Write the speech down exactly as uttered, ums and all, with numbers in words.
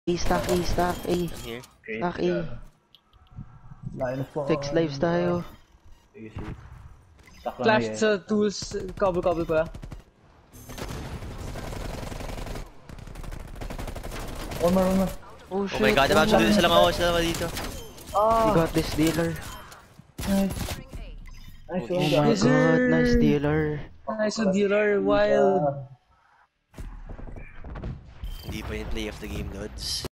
A, stack A, stack A. Here. Stack A. Line po. Fix lives tayo. Sige, sige. Stack lang Flash yan. sa tools, cobble cobble pa. One more, one more. Oh Oh shit. my god, diba? So, isa lang ako, isa lang ako dito. You got this dealer. Nice. Nice Oh one, my guys. god, nice dealer. Nice one, dealer, wild. Hindi pa yung play of the game, Lods.